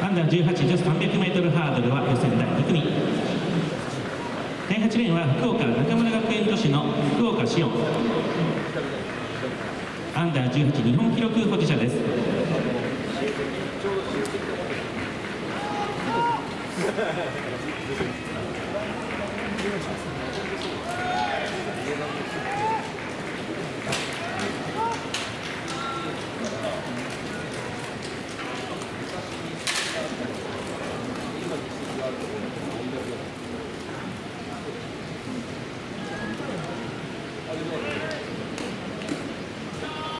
アンダー18女子 300m ハードルは予選第2組。第8レーンは福岡中村学園女子の福岡紫音。アンダー18日本記録保持者です。